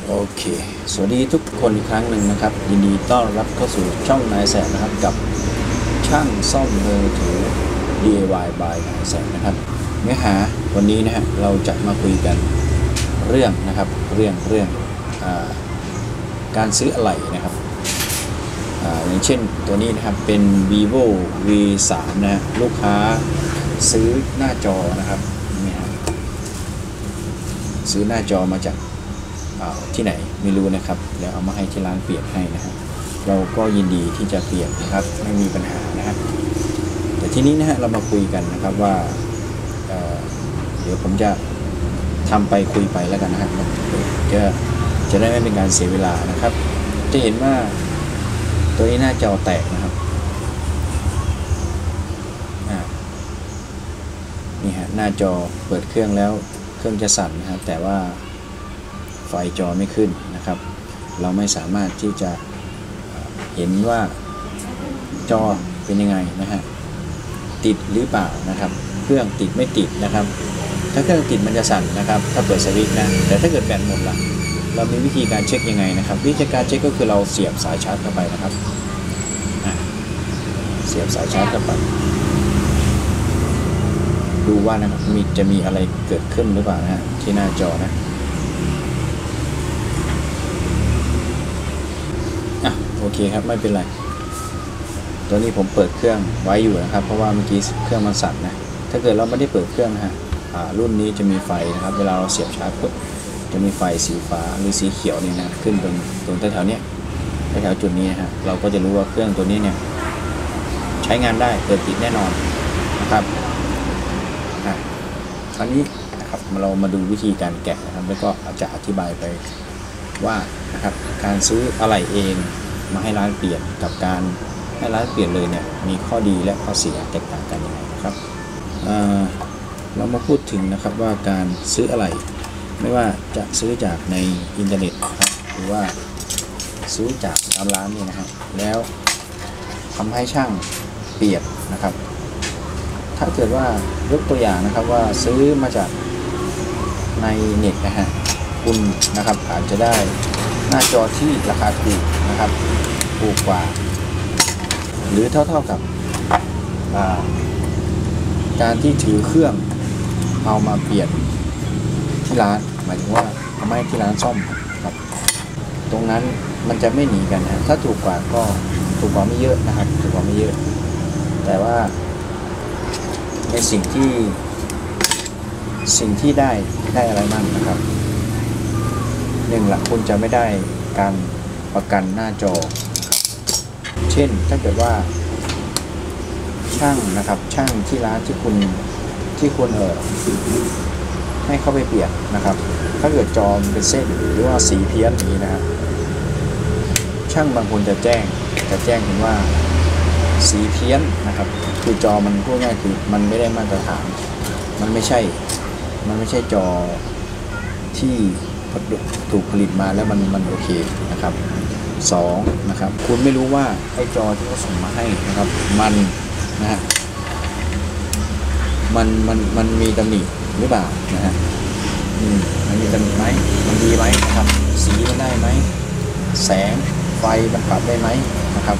โอเคสวัสดีทุกคนอีกครั้งหนึ่งนะครับยินดีต้อนรับเข้าสู่ช่องนายแสนนะครับกับช่างซ่อมมือถือ DIY by นายแสนนะครับเนื้อหาวันนี้นะฮะเราจะมาคุยกันเรื่องนะครับเรื่องการซื้ออะไหล่นะครับอย่างเช่นตัวนี้นะครับเป็น vivo v3 นะฮะลูกค้าซื้อหน้าจอนะครับนี่ฮะซื้อหน้าจอมาจากที่ไหนไม่รู้นะครับแล้วเอามาให้ที่ร้านเปลี่ยนให้นะฮะเราก็ยินดีที่จะเปลี่ยนนะครับไม่มีปัญหานะฮะแต่ทีนี้นะฮะเรามาคุยกันนะครับว่าเดี๋ยวผมจะทำไปคุยไปแล้วกันนะฮะจะได้ไม่เป็นการเสียเวลานะครับจะเห็นว่าตัวนี้หน้าจอแตกนะครับนี่ฮะหน้าจอเปิดเครื่องแล้วเครื่องจะสั่นนะครับแต่ว่าไฟจอไม่ขึ้นนะครับเราไม่สามารถที่จะเห็นว่าจอเป็นยังไงนะฮะติดหรือเปล่านะครับเครื่องติดไม่ติดนะครับถ้าเครื่องติดมันจะสั่นนะครับถ้าเปิดสวิตช์นะแต่ถ้าเกิดแบตหมดล่ะเรามีวิธีการเช็คยังไงนะครับวิธีการเช็คก็คือเราเสียบสายชาร์จเข้าไปนะครับเสียบสายชาร์จเข้าไปดูว่านะครับจะมีอะไรเกิดขึ้นหรือเปล่านะฮะที่หน้าจอนะโอเคครับไม่เป็นไรตัวนี้ผมเปิดเครื่องไว้อยู่นะครับเพราะว่าเมื่อกี้เครื่องมันสั่นนะถ้าเกิดเราไม่ได้เปิดเครื่องนะฮะรุ่นนี้จะมีไฟนะครับเวลาเราเสียบชาร์จปุ๊บจะมีไฟสีฟ้าหรือสีเขียวนี่นะขึ้นตรงแถวๆนี้แถวจุดนี้นะฮะเราก็จะรู้ว่าเครื่องตัวนี้เนี่ยใช้งานได้เปิดติดแน่นอนนะครับคราวนี้นะครับเรามาดูวิธีการแกะนะครับแล้วก็อาจจะอธิบายไปว่านะครับการซื้ออะไหล่เองมาให้ร้านเปลี่ยนกับการให้ร้านเปลี่ยนเลยเนี่ยมีข้อดีและข้อเสียแตกต่างกันยังไงนะครับเรามาพูดถึงนะครับว่าการซื้ออะไหล่ไม่ว่าจะซื้อจากในอินเทอร์เน็ตนะครับหรือว่าซื้อจากตามร้านนี่นะฮะแล้วทำให้ช่างเปลี่ยนนะครับถ้าเกิดว่ายกตัวอย่างนะครับว่าซื้อมาจากในเน็ตนะฮะคุณนะครับอาจจะได้หน้าจอที่ราคาถูกนะครับถูกกว่าหรือเท่ากับการที่ถือเครื่องเอามาเปลี่ยนที่ร้านหมายถึงว่าเอามาให้ที่ร้านซ่อมครับตรงนั้นมันจะไม่หนีกันนะถ้าถูกกว่าก็ถูกกว่าไม่เยอะนะครับถูกกว่าไม่เยอะแต่ว่าในสิ่งที่ได้อะไรบ้างนะครับหนึ่งละคุณจะไม่ได้การประกันหน้าจอเช่นถ้าเกิดว่าช่างนะครับช่างที่ร้านที่คุณให้เข้าไปเปลี่ยนนะครับถ้าเกิดจอเป็นเส้นหรือว่าสีเพี้ยนอย่างนี้นะครับช่างบางคนจะแจ้งถึงว่าสีเพี้ยนนะครับคือจอมันพูดง่ายคือมันไม่ได้มาตรฐานมันไม่ใช่จอที่ถูกผลิตมาแล้วมันโอเคนะครับ2นะครับคุณไม่รู้ว่าไอ้จอที่เขาส่งมาให้นะครับมันนะฮะมันมีตำหนิหรือเปล่านะฮะมันมีตำหนิไหมมันดีไหมนะครับสีมันได้ไหมแสงไฟมันปรับได้ไหมนะครับ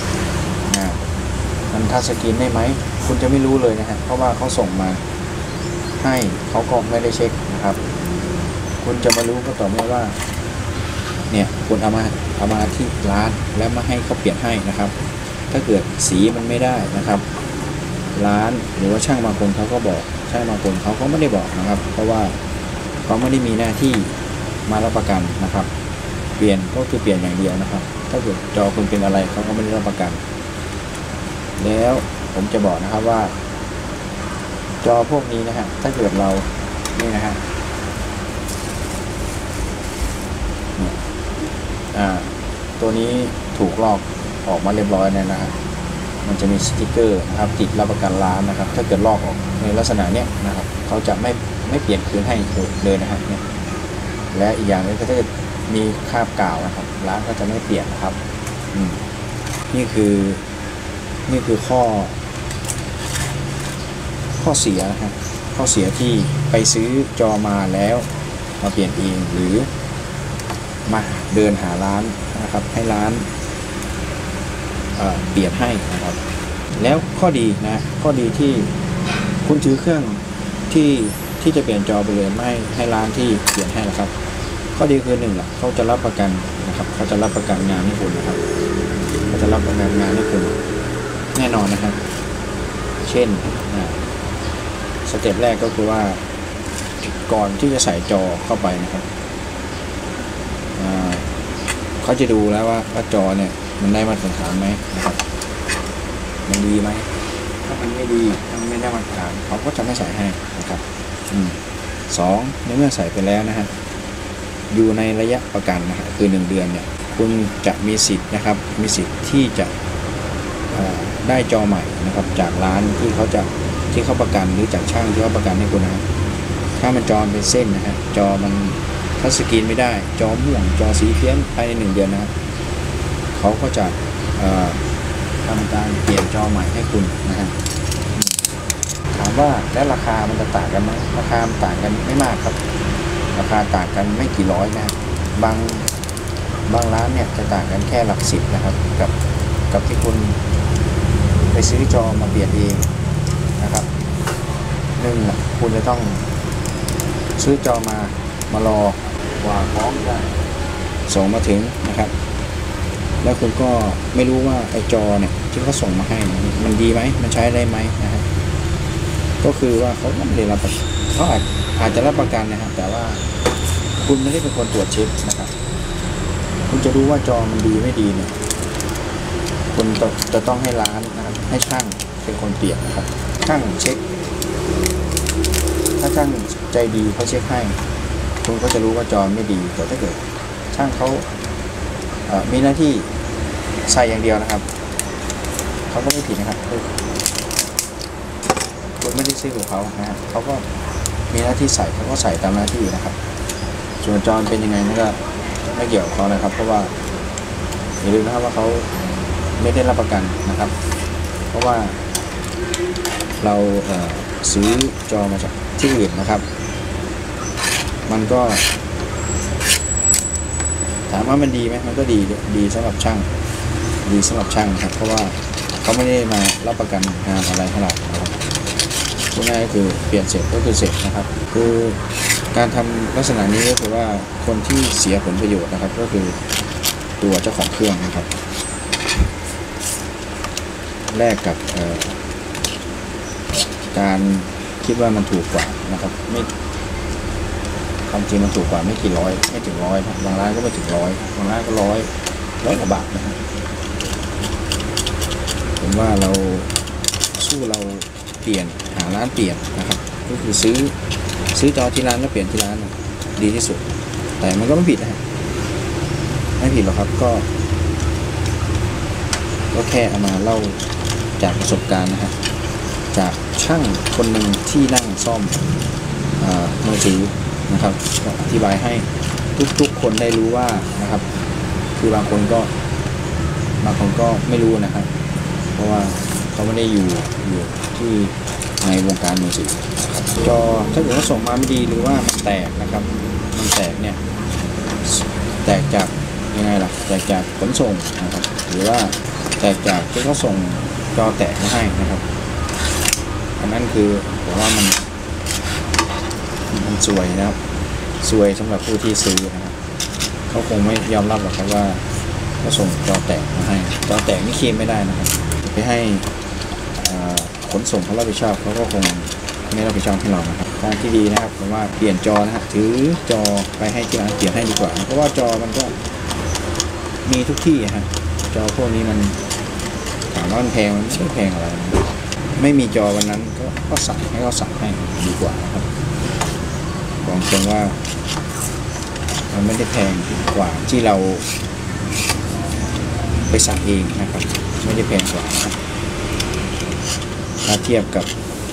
มันทัชสกรีนได้ไหมคุณจะไม่รู้เลยนะฮะเพราะว่าเขาส่งมาให้เขาก็ไม่ได้เช็คนะครับคุณจะมารู้ก็ต่อเมื่อว่าเนี่ยคุณเอามาที่ร้านแล้วมาให้เขาเปลี่ยนให้นะครับถ้าเกิดสีมันไม่ได้นะครับร้านหรือว่าช่างบางคนเขาก็บอกช่างบางคนเขาก็ไม่ได้บอกนะครับเพราะว่าเขาไม่ได้มีหน้าที่มารับประกันนะครับเปลี่ยนก็คือเปลี่ยนอย่างเดียวนะครับถ้าเกิดจอคุณเป็นอะไรเขาก็ไม่ได้รับประกันแล้วผมจะบอกนะครับว่าจอพวกนี้นะฮะถ้าเกิดเรานี่นะฮะตัวนี้ถูกลอกออกมาเรียบร้อยแล้วนะครับมันจะมีสติกเกอร์นะครับติดรับประกันร้านนะครับถ้าเกิดลอกออกในลักษณะเนี้ยนะครับเขาจะไม่เปลี่ยนคืนให้เลยนะครับเนี่ยและอีกอย่างนึงก็ถ้ามีคราบกาวนะครับร้านก็จะไม่เปลี่ยนนะครับนี่คือข้อเสียนะครับข้อเสียที่ไปซื้อจอมาแล้วมาเปลี่ยนเองหรือมาเดินหาร้านนะครับให้ร้านเปลี่ยนให้นะครับแล้วข้อดีนะข้อดีที่คุณซื้อเครื่องที่จะเปลี่ยนจอไปเลยไม่ให้ร้านที่เปลี่ยนให้นะครับข้อดีคือ1ล่ะเขาจะรับประกันนะครับเขาจะรับประกันงานให้คุณนะครับเขาจะรับประกันงานให้คุณแน่นอนนะครับเช่นสเต็ปแรกก็คือว่าก่อนที่จะใส่จอเข้าไปนะครับเขาจะดูแล้วว่าจอเนี่ยมันได้มาตรฐานไหมนะครับมันดีไหมถ้ามันไม่ดีถ้ามันไม่ได้มาตรฐานเขาก็จะไม่ใส่ให้นะครับ2ในเมื่อใส่ไปแล้วนะฮะอยู่ในระยะประกันนะฮะคือ1 เดือนเนี่ยคุณจะมีสิทธิ์นะครับมีสิทธิ์ที่จะได้จอใหม่นะครับจากร้านที่เขาประกันหรือจากช่างที่เขาประกันให้คุณนะถ้ามันจอเป็นเส้นนะฮะจอมันทัชสกรีนไม่ได้จอม่วงจอสีเพี้ยนภายใน1 เดือนนะครับเขาก็จะทำการเปลี่ยนจอใหม่ให้คุณนะฮะถามว่าแล้วราคามันจะต่างกันไหมราคาต่างกันไม่มากครับราคาต่างกันไม่กี่ร้อยนะบางร้านเนี่ยจะต่างกันแค่หลัก10นะครับกับที่คุณไปซื้อจอมาเปลี่ยนเองนะครับคุณจะต้องซื้อจอมารอกว่าพร้อมจะส่งมาถึงนะครับแล้วคุณก็ไม่รู้ว่าไอจอเนี่ยที่เขาส่งมาให้มันดีไหมมันใช้ได้ไหมนะครับก็คือว่าเขาไม่ได้รับเขาอาจจะรับประกันนะครับแต่ว่าคุณไม่ได้เป็นคนตรวจเช็คนะครับคุณจะรู้ว่าจอมันดีไม่ดีเนี่ยคุณจะต้องให้ร้านนะครับให้ช่างเป็นคนเปลี่ยนนะครับช่างเช็คถ้าช่างใจดีเขาเช็คให้คุณก็จะรู้ว่าจอไม่ดีแต่ถ้าเกิดช่างเขามีหน้าที่ใส่อย่างเดียวนะครับเขาก็ไม่ผิดนะครับคุณไม่ได้ซื้อของเขานะครับเขาก็มีหน้าที่ใส่เขาก็ใส่ตามหน้าที่นะครับส่วนจอเป็นยังไงนั่นก็ไม่เกี่ยวกับเขานะครับเพราะว่าอย่าลืมนะครับว่าเขาไม่ได้รับประกันนะครับเพราะว่าเราซื้อจอมาจากที่อื่นนะครับมันก็ถามว่ามันดีไหมมันก็ดีสำหรับช่างครับเพราะว่าเขาไม่ได้มารับประกันงานอะไรเท่าไหร่นะครับพูดง่ายก็คือเปลี่ยนเสร็จก็คือเสร็จนะครับคือการทำลักษณะนี้ก็คือว่าคนที่เสียผลประโยชน์นะครับก็คือตัวเจ้าของเครื่องนะครับแลกกับการคิดว่ามันถูกกว่านะครับไม่ความจริงมันถูกกว่าไม่กี่ร้อยไม่ถึงร้อยบางร้านก็ไม่ถึงร้อยบางร้านก็ร้อยกว่าบาทนะครับผมว่าเราเปลี่ยนหาร้านเปลี่ยนนะครับก็คือซื้อจอที่ร้านแล้วเปลี่ยนที่ร้านดีที่สุดแต่มันก็ไม่ผิดนะไม่ผิดหรอกครับก็แค่เอามาเล่าจากประสบการณ์นะฮะจากช่างคนหนึ่งที่นั่งซ่อมมือถือนะครับก็อธิบายให้ทุกคนได้รู้ว่านะครับคือบางคนก็ไม่รู้นะครับเพราะว่าเขาไม่ได้อยู่ที่ในวงการมือถือจอถ้าเกิดว่าส่งมาไม่ดีหรือว่ามันแตกนะครับมันแตกเนี่ยแตกจากยังไงล่ะแตกจากขนส่งนะครับหรือว่าแตกจากที่เขาส่งจอแตกมาให้นะครับอันนั้นคือผมว่ามันซวยนะครับซวยสำหรับผู้ที่ซื้อนะครับเขาคงไม่ยอมรับหรอกครับว่าเขาส่งจอแตกมาให้จอแตกนี่เคลมไม่ได้นะครับไปให้ขนส่งเขารับผิดชอบเขาก็คงไม่รับผิดชอบให้เรานะครับทางที่ดีนะครับผมว่าเปลี่ยนจอนะฮะถือจอไปให้ที่ร้านเปลี่ยนให้ดีกว่าเพราะว่าจอมันก็มีทุกที่ฮะจอพวกนี้มันถามว่ามันแพงมันไม่ใช่แพงอะไรไม่มีจอวันนั้นก็สั่งให้เขาสั่งให้ดีกว่านะครับบอกตรงว่ามันไม่ได้แพงกว่าที่เราไปสั่งเองนะครับไม่ได้แพงกว่าถ้าเทียบกับ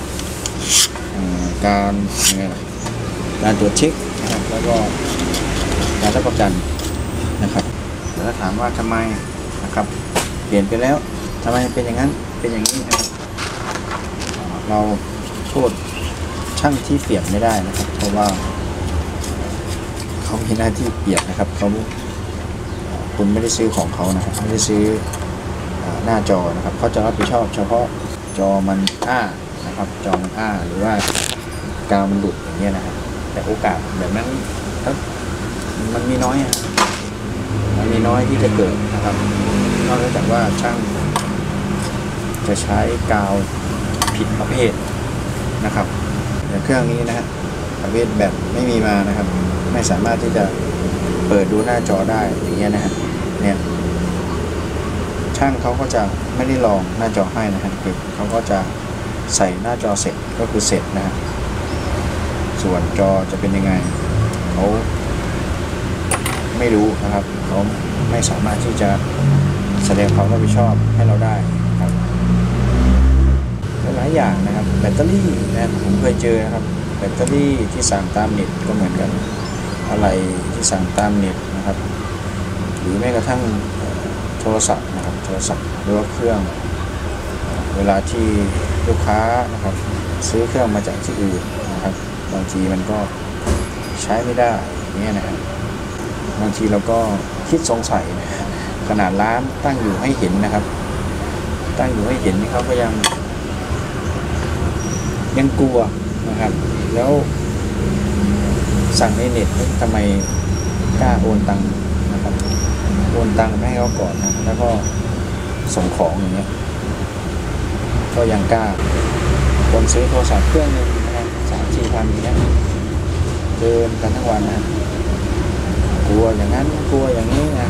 การตรวจเช็คนะครับแล้วก็การรับประกันนะครับแล้วถามว่าทำไมนะครับเปลี่ยนไปแล้วทำไมเป็นอย่างนั้นเป็นอย่างนี้นะครับเราโทษช่างที่เปลี่ยนไม่ได้นะครับเพราะว่าเขามีหน้าที่เปลี่ยนนะครับคุณไม่ได้ซื้อของเขานะครับไม่ได้ซื้อหน้าจอนะครับเขาจะรับผิดชอบเฉพาะจอมันนะครับจอมันหรือว่ากาวมันหลุดอย่างเงี้ยนะครับแต่โอกาสแบบนั้นมันมีน้อยมันมีน้อยที่จะเกิดนะครับนอกจากว่าช่างจะใช้กาวผิดประเภทนะครับอย่างเครื่องนี้นะฮะประเภทแบบไม่มีมานะครับไม่สามารถที่จะเปิดดูหน้าจอได้อย่างเงี้ยนะฮะเนี่ยช่างเขาก็จะไม่ได้ลองหน้าจอให้นะครับคือเขาก็จะใส่หน้าจอเสร็จก็คือเสร็จนะฮะส่วนจอจะเป็นยังไงเขาไม่รู้นะครับเขาไม่สามารถที่จะแสดงความรับผิดชอบให้เราได้ครับหลายอย่างนะครับแบตเตอรี่นะผมเคยเจอนะครับแบตเตอรี่ที่สั่งตามเน็ตก็เหมือนกันอะไรที่สั่งตามเน็ตนะครับหรือแม้กระทั่งโทรศัพท์นะครับโทรศัพท์หรือว่าเครื่องเวลาที่ลูกค้านะครับซื้อเครื่องมาจากที่อื่นนะครับบางทีมันก็ใช้ไม่ได้อย่างเงี้ยนะครับบางทีเราก็คิดสงสัยนะขนาดร้านตั้งอยู่ให้เห็นนะครับตั้งอยู่ให้เห็นนี่เขาก็ยังกลัวนะครับแล้วสั่งในเน็ตทำไมกล้าโอนตังค์นะครับโอนตังค์ไม่ให้เขาก่อนนะแล้วก็ส่งของอย่างเงี้ยก็ยังกล้าคนซื้อโทรศัพท์เครื่องนึงนะครับ3-4 พันอย่างเงี้ยเดินกันทั้งวันนะกลัวอย่างนั้นกลัวอย่างนี้นะ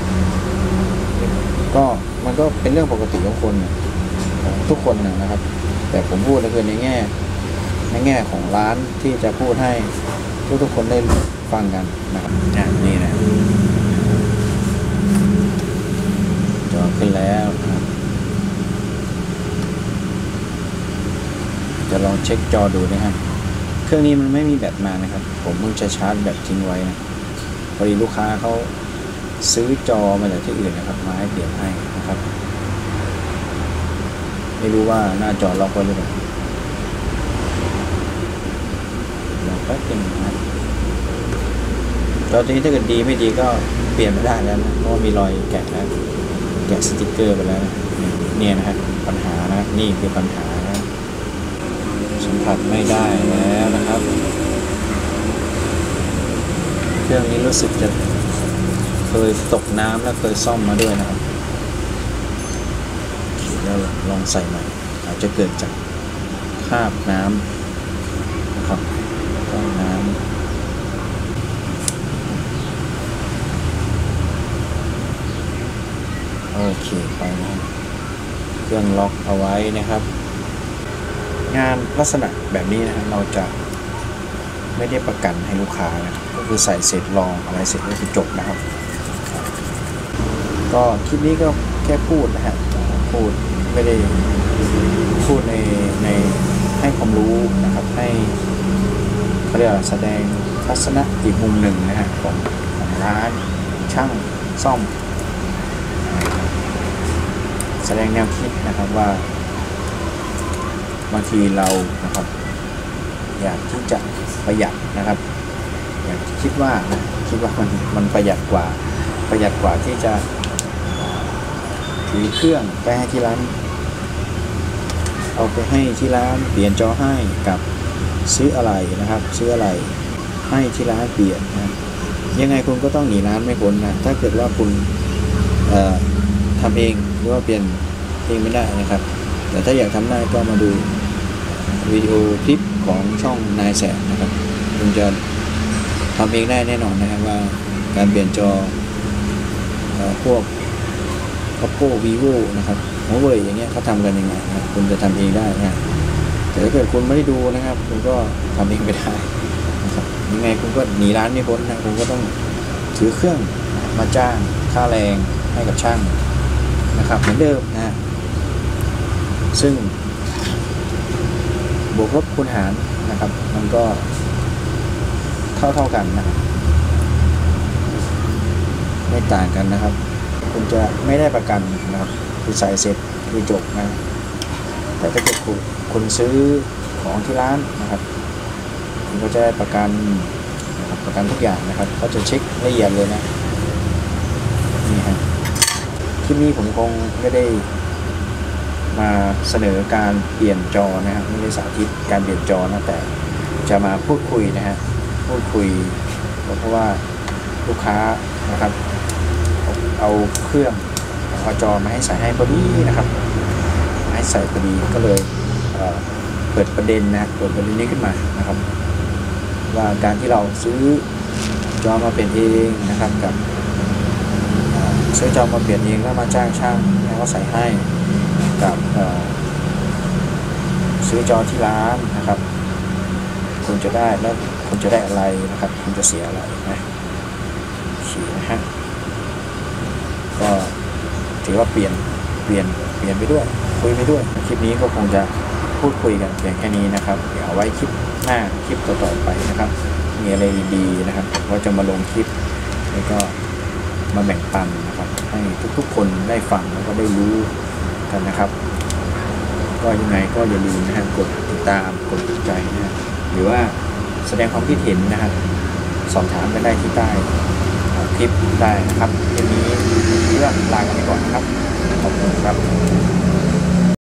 ก็มันก็เป็นเรื่องปกติของคนของทุกคนนะครับแต่ผมพูดก็คือในแง่ของร้านที่จะพูดให้ทุกคนได้ฟังกันนะครับนี่นะจอขึ้นแล้วนะครับจะลองเช็คจอดูนะครับเครื่องนี้มันไม่มีแบตมานะครับผมเพิ่งจะชาร์จแบตทิ้งไว้นะพอดีลูกค้าเขาซื้อจอมาจากที่อื่นนะครับมาให้เปลี่ยนให้นะครับไม่รู้ว่าหน้าจอล็อกไว้หรือเปล่าลองแป๊บนึงนะจอตัวนี้ถ้าเกิดดีไม่ดีก็เปลี่ยนไม่ได้แล้วนะเพราะมีรอยแกะแล้วแกะสติกเกอร์ไปแล้วเนี่ยนะครับปัญหานะนี่คือปัญหานะสัมผัสไม่ได้แล้วนะครับเครื่องนี้รู้สึกจะเคยตกน้ำและเคยซ่อมมาด้วยนะครับแล้วลองใส่ใหม่อาจจะเกิดจากคราบน้ำนะครับก้อนน้ำโอเคไปนะเครื่องล็อกเอาไว้นะครับงานลักษณะแบบนี้นะเราจะไม่ได้ประกันให้ลูกค้านะก็คือใส่เสร็จลองอะไรเสร็จก็คือจบนะครับก็คลิปนี้ก็แค่พูดนะฮะพูดไม่ได้พูดในให้ความรู้นะครับให้เขาเรียกแสดงทัศนะอีกมุมหนึ่งนะฮะของร้านช่างซ่อมแสดงแนวคิดนะครับว่าบางทีเรานะครับอยากที่จะประหยัดนะครับอยากคิดว่ามันประหยัดกว่าที่จะถือเครื่องไปให้ที่ร้านเอาไปให้ที่ร้านเปลี่ยนจอให้กับซื้ออะไรนะครับซื้ออะไรให้ที่ร้านเปลี่ยนนะยังไงคุณก็ต้องหนีร้านไม่พ้นนะถ้าเกิดว่าคุณทำเองหรือว่าเปลี่ยนเองไม่ได้นะครับแต่ถ้าอยากทำได้ก็มาดูวิดีโอคลิปของช่องนายแสนนะครับคุณจะทำเองได้แน่นอนนะครับว่าการเปลี่ยนจอพวก Oppo Vivo นะครับ Huawei อย่างเงี้ยเขาทำกันยังไงนะคุณจะทำเองได้นะแต่ถ้าเกิดคุณไม่ได้ดูนะครับคุณก็ทำเองไม่ได้นะครับยังไงคุณก็หนีร้านไม่พ้นนะคุณก็ต้องถือเครื่องมาจ้างค่าแรงให้กับช่างนะครับเหมือนเดิมนะซึ่งบวกลบคูณหารนะครับมันก็เท่ากันนะครับไม่ต่างกันนะครับคุณจะไม่ได้ประกันนะครับคือใส่เสร็จคือจบนะแต่ถ้าเกิดคุณซื้อของที่ร้านนะครับคุณก็จะได้ประกันประกันทุกอย่างนะครับเขาจะเช็คละเอียดเลยนะนี่ฮะคลิปนี้ผมคงไม่ได้มาเสนอการเปลี่ยนจอนะครับไม่ได้สาธิตการเปลี่ยนจอนะแต่จะมาพูดคุยนะฮะพูดคุยเพราะว่าลูกค้านะครับเอาเครื่องเอาจอมาให้ใส่ให้พอดีนะครับให้ใส่พอดีก็เลยเปิดประเด็นนะเปิดประเด็นนี้ขึ้นมานะครับว่าการที่เราซื้อจอมาเปลี่ยนเองนะครับกับซื้อจอมาเปลี่ยนเองแล้วมาจ้างช่างแล้วก็ใส่ให้กับซื้อจอที่ร้านนะครับคุณจะได้แล้วคุณจะได้อะไรนะครับคุณจะเสียอะไรนะขี่นะฮะก็ถือว่าเปลี่ยนไปด้วยคุยไปด้วยคลิปนี้ก็คงจะพูดคุยกันเพียงแค่นี้นะครับเดี๋ยวเอาไว้คลิปหน้าคลิปต่อๆไปนะครับมีอะไรดีๆนะครับว่าจะมาลงคลิปแล้วก็มาแบ่งปันนะครับให้ทุกๆคนได้ฟังแล้วก็ได้รู้กันนะครับก็ยังไงก็อย่าลืมนะฮะกดติดตามกดถูกใจนะฮะหรือว่าแสดงความคิดเห็นนะครับสอบถามกันได้ที่ใต้คลิปได้นะครับคลิปนี้เรื่องลากันไปก่อนนะครับขอบคุณครับ